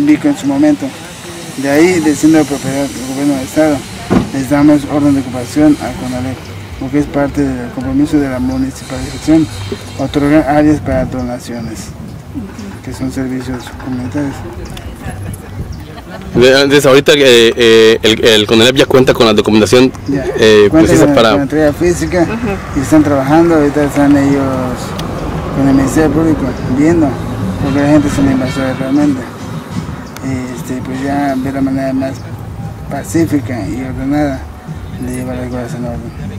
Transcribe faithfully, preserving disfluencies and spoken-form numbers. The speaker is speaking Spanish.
indico en su momento. De ahí, de siendo propiedad del gobierno del Estado, les damos orden de ocupación a CONALEP, porque es parte del compromiso de la municipalización, otorgar áreas para donaciones, que son servicios comunitarios. Desde ahorita eh, eh, el, el CONALEP ya cuenta con la documentación eh, precisa con, para... con la entrega física, uh-huh. Y están trabajando, ahorita están ellos con el Ministerio Público viendo, porque la gente es una invasora realmente. Y este, pues ya ver la manera más pacífica y ordenada de llevar las cosas en orden.